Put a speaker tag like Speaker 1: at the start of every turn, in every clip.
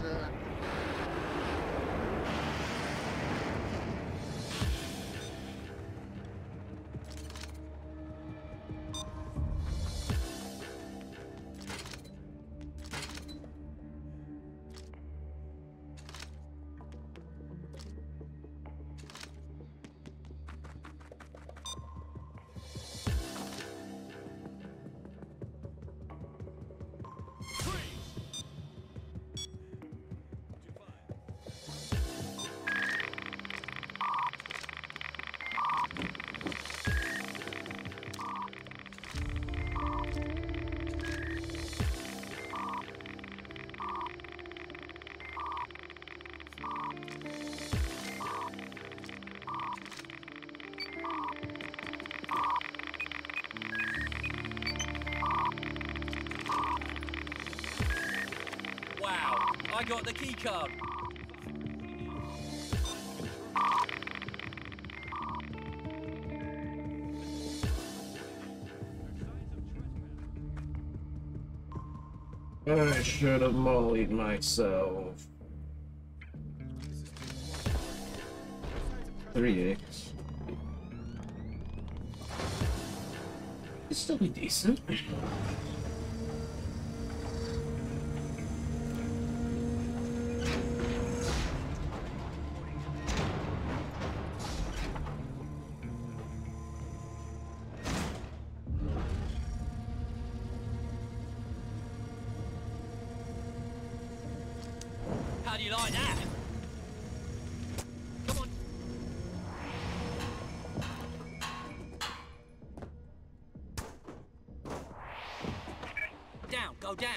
Speaker 1: Wow, I got the key card.
Speaker 2: I should have mollied myself. 3x. It's still be decent.
Speaker 1: How do you like that? Come on. Down, go down.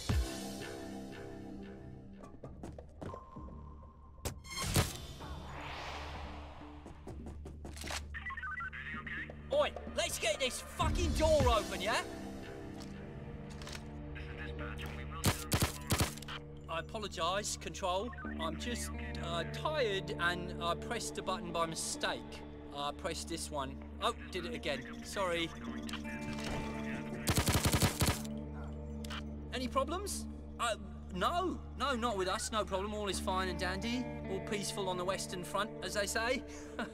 Speaker 1: Oi, let's get this fucking door open, yeah? I apologise, Control. I'm just tired and I pressed the button by mistake. I pressed this one. Oh, did it again. Sorry. Any problems? No, not with us. No problem. All is fine and dandy. All peaceful on the Western Front, as they say.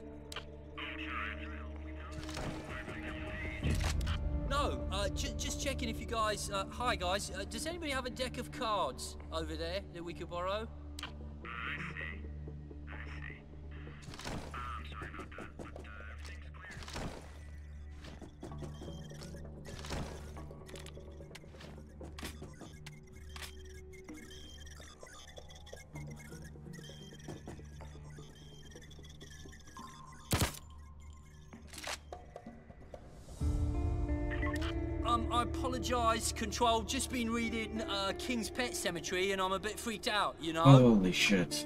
Speaker 1: No, just checking if you guys... hi, guys. Does anybody have a deck of cards over there that we could borrow? I apologise, Control. Just been reading King's Pet Cemetery and I'm a bit freaked out, you know?
Speaker 2: Holy shit.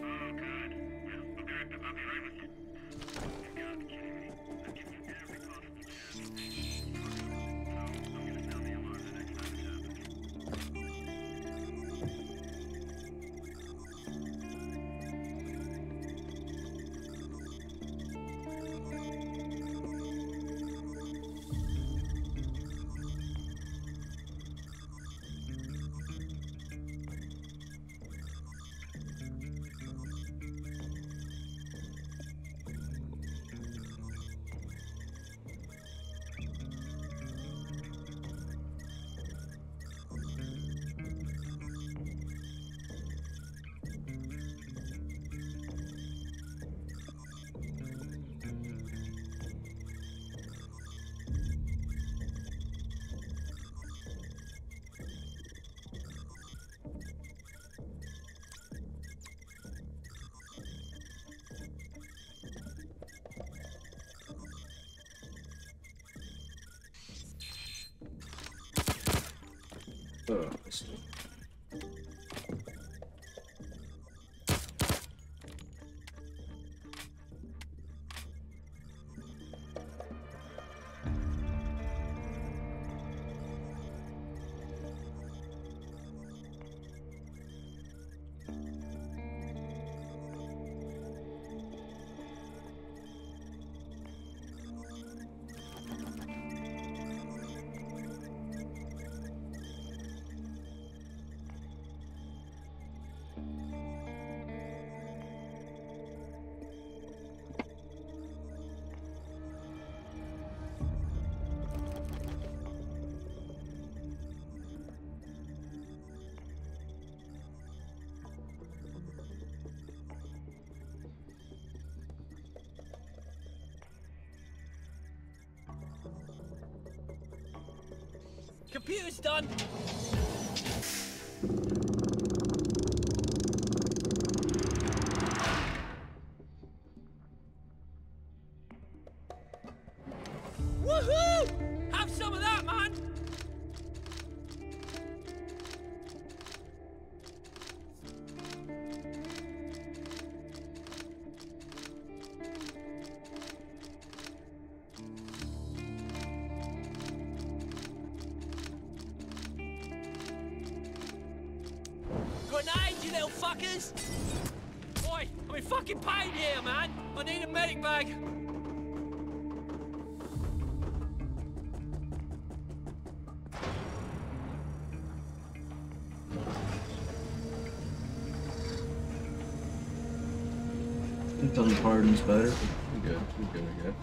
Speaker 1: Computer's done. Woohoo! Have some of that, man. Grenade, you little fuckers! Oi, I'm in fucking pain here, man! I need a medic bag!
Speaker 2: Tell me pardon's better.
Speaker 3: We're good, we're good, we're good.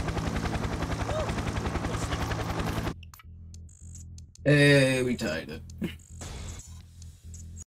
Speaker 2: Hey, we tied it.